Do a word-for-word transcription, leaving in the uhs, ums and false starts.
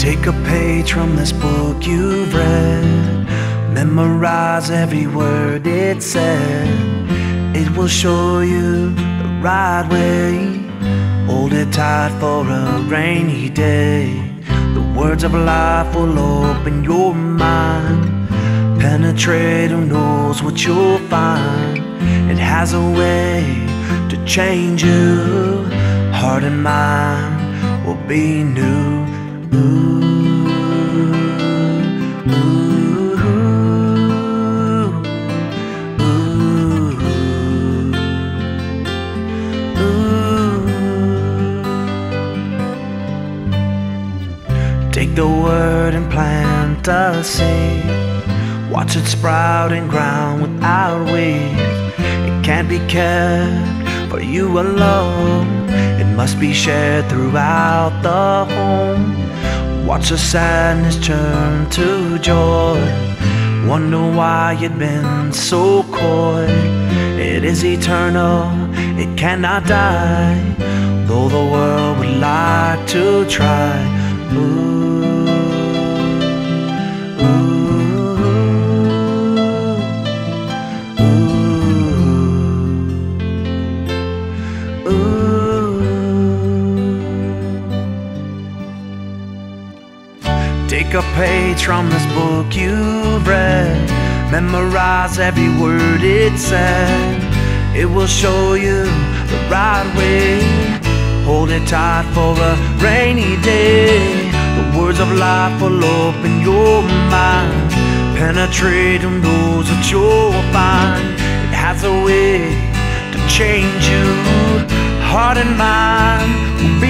Take a page from this book you've read, memorize every word it said. It will show you the right way. Hold it tight for a rainy day. The words of life will open your mind. Penetrate, who knows what you'll find. It has a way to change you. Heart and mind will be new. Ooh, ooh, ooh, ooh. Take the word and plant a seed. Watch it sprout and ground without weeds. It can't be kept for you alone. It must be shared throughout the home. Watch the sadness turn to joy. Wonder why you've been so coy. It is eternal, it cannot die, though the world would like to try. Ooh, ooh, ooh, ooh. Take a page from this book you've read, memorize every word it said. It will show you the right way. Hold it tight for a rainy day. The words of life will open your mind. Penetrate, who knows what you'll find. It has a way to change you. Heart and mind will be